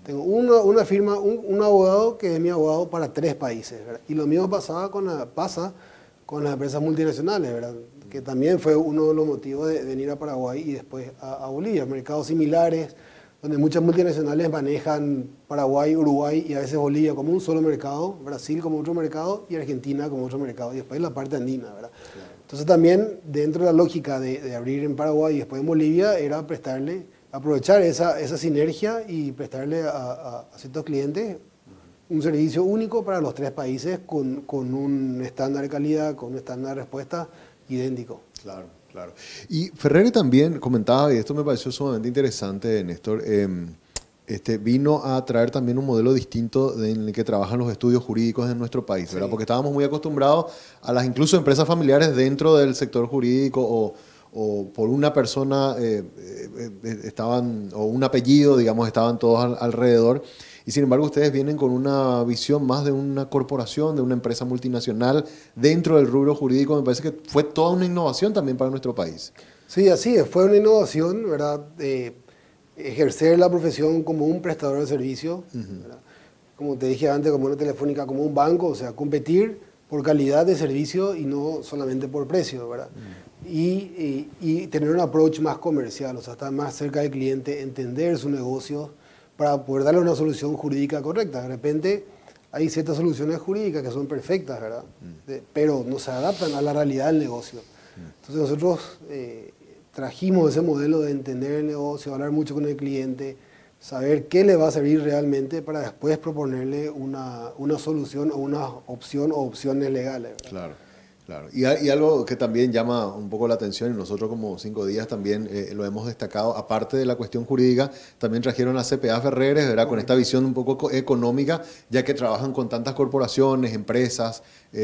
Tengo una, una firma, un, un abogado que es mi abogado para tres países, ¿verdad? Y lo mismo pasaba con la, pasa con las empresas multinacionales, ¿verdad? Que también fue uno de los motivos de, de venir a Paraguay y después a, a Bolivia. Mercados similares, donde muchas multinacionales manejan Paraguay, Uruguay y a veces Bolivia como un solo mercado, Brasil como otro mercado y Argentina como otro mercado, y después la parte andina, ¿verdad? Claro. Entonces también dentro de la lógica de, de abrir en Paraguay y después en Bolivia era prestarle, aprovechar esa, esa sinergia y prestarle a, a, a ciertos clientes un servicio único para los tres países con, con un estándar de calidad, con un estándar de respuesta idéntico. Claro. Claro. Y Ferreri también comentaba, y esto me pareció sumamente interesante, Néstor, eh, este, vino a traer también un modelo distinto de, en el que trabajan los estudios jurídicos en nuestro país, ¿verdad? Sí. Porque estábamos muy acostumbrados a las incluso empresas familiares dentro del sector jurídico o, o por una persona eh, eh, estaban, o un apellido, digamos, estaban todos al, alrededor. Y sin embargo ustedes vienen con una visión más de una corporación, de una empresa multinacional dentro del rubro jurídico. Me parece que fue toda una innovación también para nuestro país. Sí, así es. Fue una innovación, ¿verdad? Eh, ejercer la profesión como un prestador de servicio, ¿verdad? Como te dije antes, como una telefónica, como un banco, o sea, competir por calidad de servicio y no solamente por precio, ¿verdad? Uh-huh. y, y, y tener un approach más comercial, o sea, estar más cerca del cliente, entender su negocio, para poder darle una solución jurídica correcta. De repente hay ciertas soluciones jurídicas que son perfectas, ¿verdad? Mm. De, pero no se adaptan a la realidad del negocio. Mm. Entonces nosotros eh, trajimos ese modelo de entender el negocio, hablar mucho con el cliente, saber qué le va a servir realmente para después proponerle una, una solución o una opción o opciones legales, ¿verdad? Claro. Claro, y, y algo que también llama un poco la atención, y nosotros como Cinco Días también eh, lo hemos destacado, aparte de la cuestión jurídica, también trajeron a C P A Ferreres, ¿verdad? Con esta visión un poco económica, ya que trabajan con tantas corporaciones, empresas,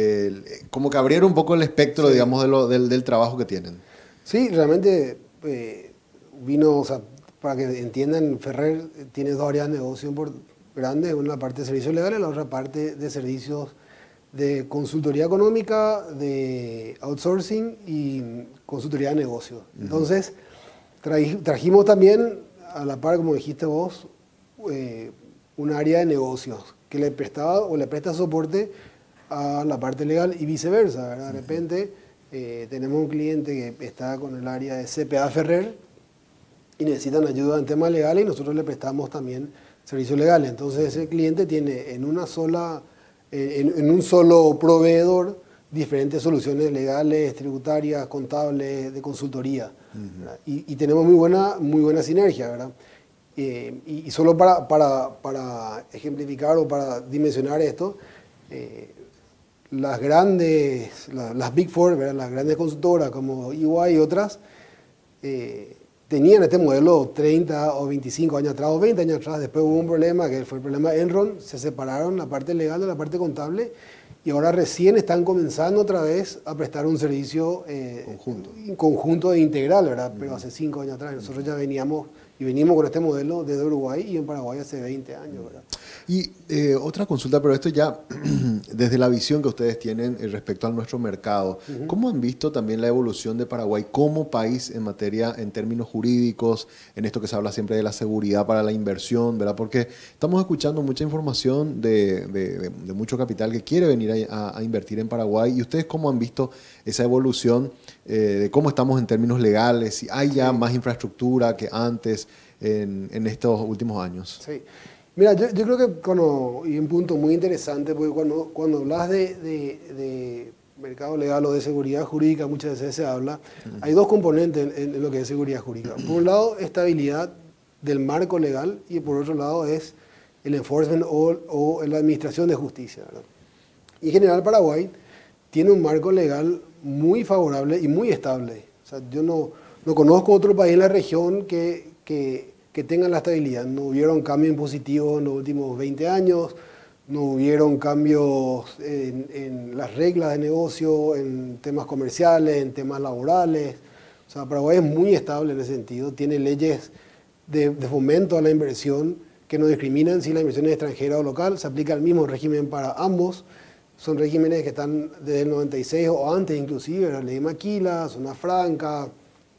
eh, como que abrieron un poco el espectro, sí, digamos, de lo, del, del trabajo que tienen. Sí, realmente eh, vino, o sea, para que entiendan, Ferrer tiene dos áreas de negocio grandes, una la parte de servicios legales y la otra parte de servicios de consultoría económica, de outsourcing y consultoría de negocios. Uh-huh. Entonces, trajimos también, a la par, como dijiste vos, eh, un área de negocios que le prestaba o le presta soporte a la parte legal y viceversa, ¿verdad? De repente eh, tenemos un cliente que está con el área de C P A Ferrer y necesitan ayuda en temas legales y nosotros le prestamos también servicios legales. Entonces, ese cliente tiene en una sola... En, en un solo proveedor diferentes soluciones legales, tributarias, contables, de consultoría. Uh-huh. y, y tenemos muy buena, muy buena sinergia, ¿verdad? Eh, y, y solo para, para, para ejemplificar o para dimensionar esto, eh, las grandes, la, las Big Four, ¿verdad? Las grandes consultoras como E Y y otras, eh, tenían este modelo treinta o veinticinco años atrás o veinte años atrás. Después hubo un problema, que fue el problema Enron, se separaron la parte legal de la parte contable y ahora recién están comenzando otra vez a prestar un servicio eh, conjunto. conjunto e integral, ¿verdad? Pero uh-huh. hace cinco años atrás. Nosotros ya veníamos y venimos con este modelo desde Uruguay y en Paraguay hace veinte años, ¿verdad? Y eh, otra consulta, pero esto ya desde la visión que ustedes tienen respecto a nuestro mercado, uh-huh. ¿cómo han visto también la evolución de Paraguay como país en materia, en términos jurídicos, en esto que se habla siempre de la seguridad para la inversión, ¿verdad? Porque estamos escuchando mucha información de, de, de, de mucho capital que quiere venir a, a invertir en Paraguay. ¿Y ustedes cómo han visto esa evolución eh, de cómo estamos en términos legales? Si hay ya sí. más infraestructura que antes en, en estos últimos años. Sí. Mira, yo, yo creo que cuando, y un punto muy interesante, porque cuando, cuando hablas de, de, de mercado legal o de seguridad jurídica, muchas veces se habla, uh-huh. hay dos componentes en, en lo que es seguridad jurídica. Por un lado, estabilidad del marco legal y por otro lado es el enforcement o, o la administración de justicia, ¿verdad? Y en general Paraguay tiene un marco legal muy favorable y muy estable. O sea, yo no, no conozco otro país en la región que... que que tengan la estabilidad. No hubieron cambios impositivos en los últimos veinte años, no hubieron cambios en, en las reglas de negocio, en temas comerciales, en temas laborales. O sea, Paraguay es muy estable en ese sentido, tiene leyes de, de fomento a la inversión que no discriminan si la inversión es extranjera o local, se aplica el mismo régimen para ambos. Son regímenes que están desde el noventa y seis o antes inclusive, la ley de Maquila, Zona Franca,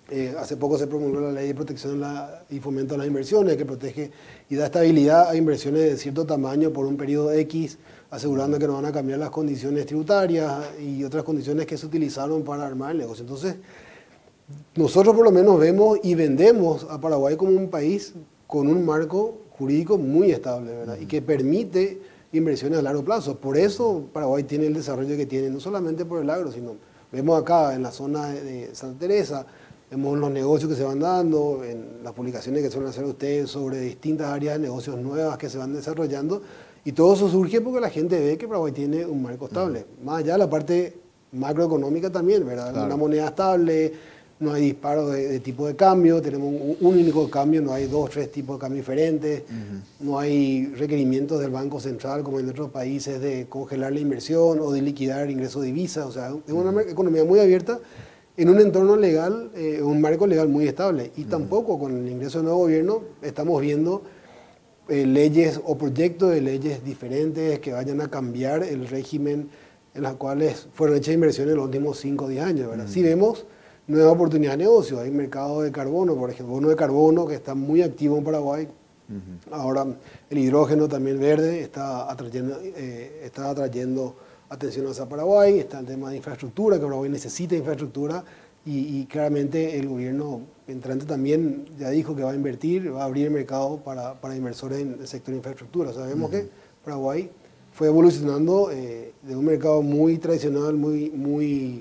Eh, hace poco se promulgó la ley de protección la, y fomento a las inversiones, que protege y da estabilidad a inversiones de cierto tamaño por un periodo X, asegurando que no van a cambiar las condiciones tributarias y otras condiciones que se utilizaron para armar el negocio. Entonces, nosotros por lo menos vemos y vendemos a Paraguay como un país con un marco jurídico muy estable, ¿verdad? Y que permite inversiones a largo plazo. Por eso Paraguay tiene el desarrollo que tiene, no solamente por el agro, sino vemos acá en la zona de Santa Teresa, vemos los negocios que se van dando, en las publicaciones que suelen hacer ustedes sobre distintas áreas de negocios nuevas que se van desarrollando, y todo eso surge porque la gente ve que Paraguay tiene un marco estable. Más allá de la parte macroeconómica también, ¿verdad? Claro. Una moneda estable, no hay disparos de, de tipo de cambio, tenemos un, un único cambio, no hay dos, tres tipos de cambio diferentes, uh-huh. No hay requerimientos del Banco Central como en otros países de congelar la inversión o de liquidar ingresos de divisas, o sea, es una economía muy abierta en un entorno legal, eh, un marco legal muy estable. Y uh-huh. tampoco con el ingreso del nuevo gobierno estamos viendo eh, leyes o proyectos de leyes diferentes que vayan a cambiar el régimen en las cuales fueron hechas inversiones en los últimos cinco o diez años, ¿verdad? Uh-huh. Si vemos nuevas oportunidades de negocio, hay mercado de carbono, por ejemplo, bono de carbono que está muy activo en Paraguay. Uh-huh. Ahora el hidrógeno también verde está atrayendo, eh, está atrayendo atención hacia Paraguay, está el tema de infraestructura, que Paraguay necesita infraestructura y, y claramente el gobierno entrante también ya dijo que va a invertir, va a abrir el mercado para, para inversores en el sector de infraestructura. O sea, vemos uh-huh. que Paraguay fue evolucionando eh, de un mercado muy tradicional, muy, muy,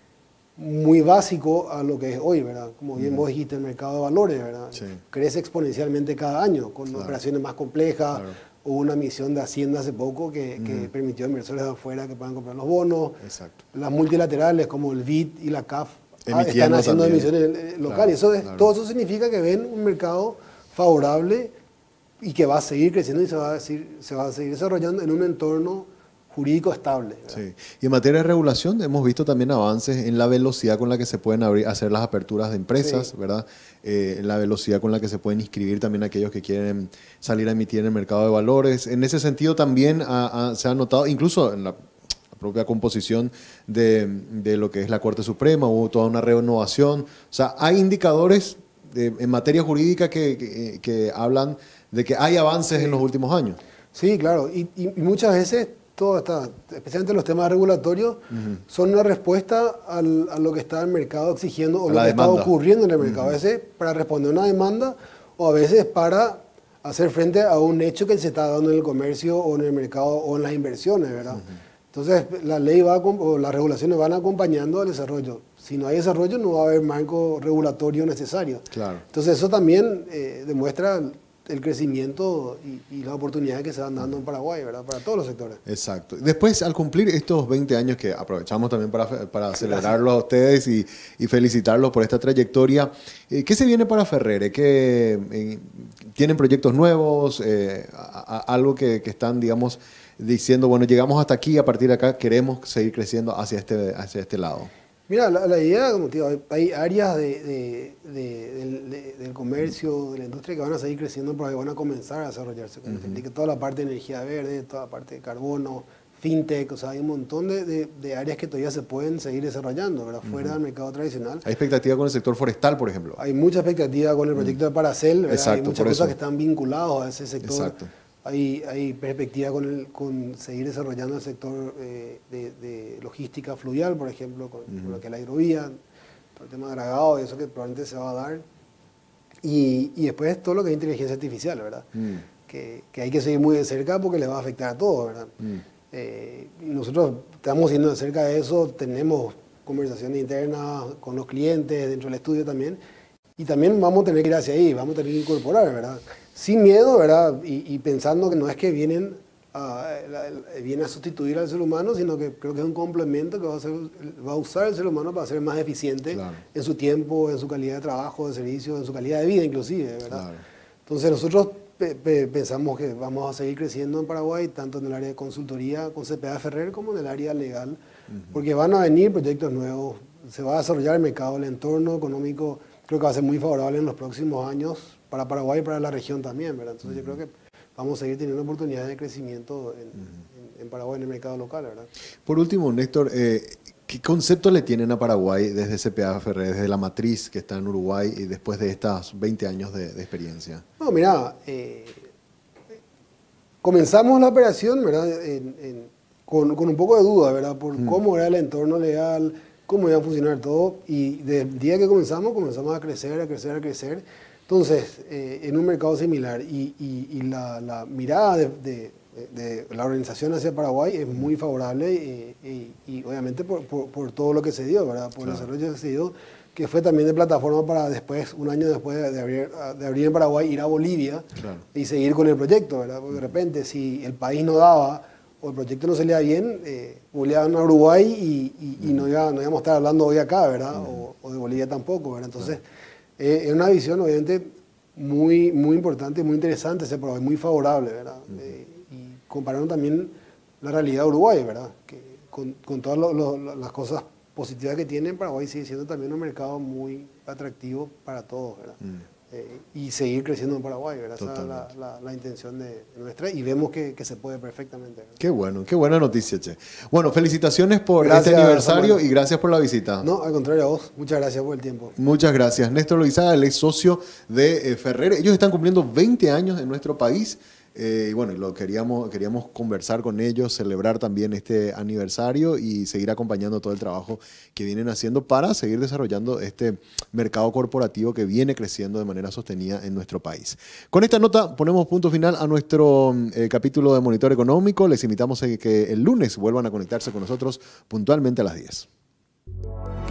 muy básico a lo que es hoy, ¿verdad? Como bien uh-huh. vos dijiste, el mercado de valores, ¿verdad? Sí. Crece exponencialmente cada año, con claro. operaciones más complejas. Claro. Hubo una misión de Hacienda hace poco que, uh-huh. que permitió a inversores de afuera que puedan comprar los bonos. Exacto. Las multilaterales como el B I D y la C A F ah, están haciendo también. emisiones locales. Claro, eso es, claro. Todo eso significa que ven un mercado favorable y que va a seguir creciendo y se va a, decir, se va a seguir desarrollando en un entorno jurídico estable. Sí. Y en materia de regulación hemos visto también avances en la velocidad con la que se pueden abrir, hacer las aperturas de empresas, sí. ¿verdad? Eh, en la velocidad con la que se pueden inscribir también aquellos que quieren salir a emitir en el mercado de valores. En ese sentido también ha, ha, se ha notado, incluso en la propia composición de, de lo que es la Corte Suprema, hubo toda una renovación. O sea, hay indicadores de, en materia jurídica que, que, que hablan de que hay avances sí. en los últimos años. Sí, claro. Y, y, y muchas veces todo está, especialmente los temas regulatorios, uh-huh. son una respuesta al, a lo que está el mercado exigiendo o lo que demanda. Está ocurriendo en el mercado. Uh-huh. A veces para responder a una demanda o a veces para hacer frente a un hecho que se está dando en el comercio o en el mercado o en las inversiones, ¿verdad? Uh-huh. Entonces la ley va o las regulaciones van acompañando al desarrollo. Si no hay desarrollo no va a haber marco regulatorio necesario. Claro. Entonces eso también eh, demuestra el crecimiento y, y las oportunidades que se van dando en Paraguay, ¿verdad? Para todos los sectores. Exacto. Después, al cumplir estos veinte años, que aprovechamos también para, para celebrarlo a ustedes y, y felicitarlos por esta trayectoria, eh, ¿qué se viene para Ferrere? ¿Qué, eh, ¿Tienen proyectos nuevos? Eh, a, a, algo que, que están, digamos, diciendo, bueno, llegamos hasta aquí, a partir de acá queremos seguir creciendo hacia este, hacia este lado. Mira, la, la idea, como te digo, hay áreas de, de, de, del, de, del comercio, de la industria que van a seguir creciendo porque van a comenzar a desarrollarse. Como uh-huh. te indiqué, toda la parte de energía verde, toda la parte de carbono, fintech, o sea, hay un montón de, de, de áreas que todavía se pueden seguir desarrollando, ¿verdad? Fuera uh-huh. del mercado tradicional. ¿Hay expectativa con el sector forestal, por ejemplo? Hay mucha expectativa con el proyecto uh-huh. de Paracel, ¿verdad? Exacto, hay muchas cosas eso. que están vinculadas a ese sector. Exacto. Hay, hay perspectiva con, el, con seguir desarrollando el sector eh, de, de logística fluvial, por ejemplo, con, uh-huh. con lo que es la hidrovía, todo el tema de dragado y eso que probablemente se va a dar. Y, y después todo lo que es inteligencia artificial, ¿verdad? Uh-huh. Que, que hay que seguir muy de cerca porque le va a afectar a todos, ¿verdad? Uh-huh. Eh, y nosotros estamos yendo de cerca de eso, tenemos conversaciones internas con los clientes, dentro del estudio también, y también vamos a tener que ir hacia ahí, vamos a tener que incorporar, ¿verdad? Sin miedo, ¿verdad? Y, y pensando que no es que vienen a, vienen a sustituir al ser humano, sino que creo que es un complemento que va a, ser, va a usar el ser humano para ser más eficiente claro. en su tiempo, en su calidad de trabajo, de servicio, en su calidad de vida inclusive, ¿verdad? Claro. Entonces nosotros pe pe pensamos que vamos a seguir creciendo en Paraguay, tanto en el área de consultoría con C P A Ferrer como en el área legal, uh-huh. porque van a venir proyectos nuevos, se va a desarrollar el mercado, el entorno económico, creo que va a ser muy favorable en los próximos años para Paraguay y para la región también, ¿verdad? Entonces uh-huh. yo creo que vamos a seguir teniendo oportunidades de crecimiento en, uh-huh. en, en Paraguay, en el mercado local, ¿verdad? Por último, Néstor, eh, ¿Qué concepto le tienen a Paraguay desde C P A Ferrer, desde la matriz que está en Uruguay y después de estos veinte años de, de experiencia? No, mira, eh, comenzamos la operación, ¿verdad? En, en, con, con un poco de duda, ¿verdad? Por mm. cómo era el entorno legal, cómo iba a funcionar todo. Y desde el día que comenzamos, comenzamos a crecer, a crecer, a crecer. Entonces, eh, en un mercado similar y, y, y la, la mirada de, de, de la organización hacia Paraguay es muy favorable y, y, y obviamente por, por, por todo lo que se dio, ¿verdad? Por claro. el desarrollo que se dio, que fue también de plataforma para después, un año después de abrir, de abrir en Paraguay, ir a Bolivia claro. y seguir con el proyecto, ¿verdad? Porque de repente, si el país no daba o el proyecto no salía bien, eh, volvían a Uruguay y, y, y no, iba, no íbamos a estar hablando hoy acá, ¿verdad? Mm. O, o de Bolivia tampoco, ¿verdad? Entonces, eh, es una visión, obviamente, muy, muy importante, muy interesante, ese Paraguay, muy favorable, ¿verdad? Mm. Eh, y comparando también la realidad de Uruguay, ¿verdad? Que con, con todas lo, lo, las cosas positivas que tiene, Paraguay sigue siendo también un mercado muy atractivo para todos, ¿verdad? Mm. Eh, y seguir creciendo en Paraguay, ¿verdad? Esa es la, la, la intención de nuestra y vemos que, que se puede perfectamente, ¿verdad? Qué bueno, qué buena noticia, che. Bueno, felicitaciones por gracias, este aniversario Samuel. Y gracias por la visita. No, al contrario a vos, muchas gracias por el tiempo. Muchas gracias. Néstor Loizaga, el ex socio de eh, Ferrer. Ellos están cumpliendo veinte años en nuestro país. Eh, y bueno, lo queríamos, queríamos conversar con ellos, celebrar también este aniversario y seguir acompañando todo el trabajo que vienen haciendo para seguir desarrollando este mercado corporativo que viene creciendo de manera sostenida en nuestro país. Con esta nota ponemos punto final a nuestro eh, capítulo de Monitor Económico. Les invitamos a que el lunes vuelvan a conectarse con nosotros puntualmente a las diez.